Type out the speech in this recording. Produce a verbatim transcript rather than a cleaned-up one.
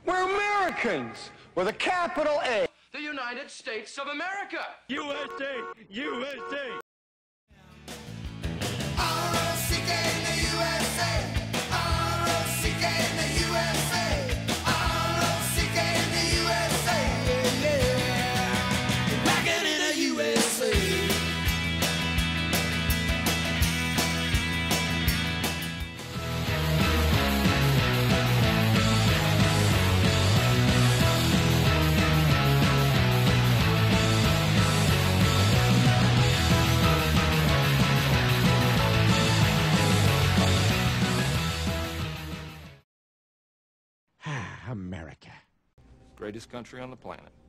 We're Americans with a capital A. The United States of America. U S A, U S A. R O C K in the U S A. R O C K in the U S A. R O C K in the U S A. Yeah. Rockin' in the U S A. America. Greatest country on the planet.